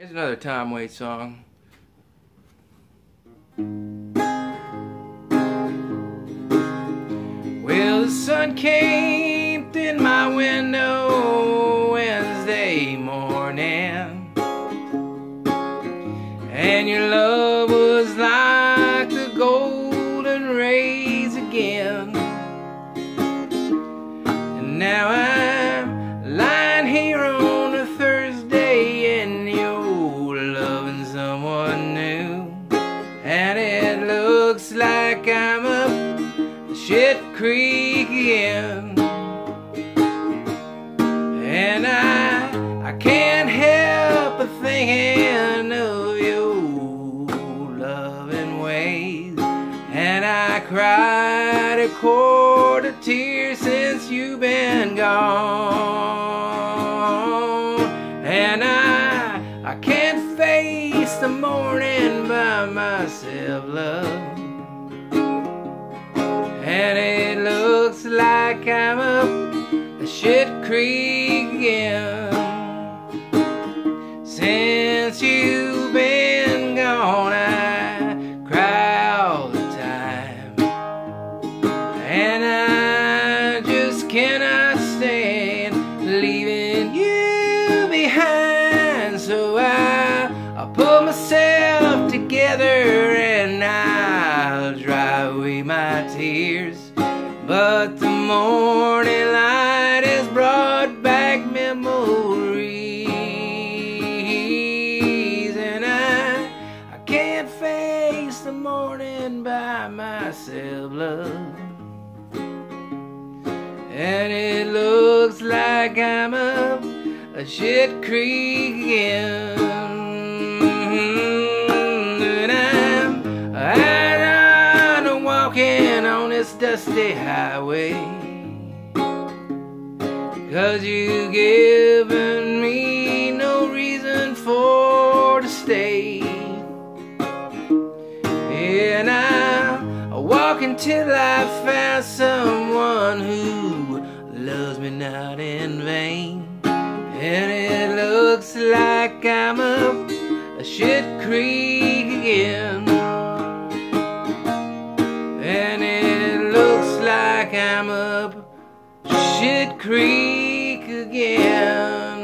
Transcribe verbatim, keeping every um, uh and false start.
Here's another Tom Waits song. Well, the sun came in my window Wednesday morning, and your love was like the golden rays again. And now I'm lying here on a Thursday, and you're loving someone new, and it looks like I'm up Shit Creek again. And I, I can't help but thinking of your loving ways, and I cried a quart of tears since you've been gone. And I, I can't face the morning by myself, love, and it looks like I'm up a Shit Creek again. Since you've been gone, I cry all the time, and I just cannot stand leaving you behind. So I, I pull myself together and I'll dry away my tears, but the morning light has brought back memories, and I, I can't face the morning by myself, love, and it looks like I'm up a Shit Creek again. And I'm, I'm walking on this dusty highway, 'cause you've given me no reason for to stay. And I walk until I find someone who loves me not in vain, and it looks like I'm up a Shit Creek again. And it looks like I'm up Shit Creek again.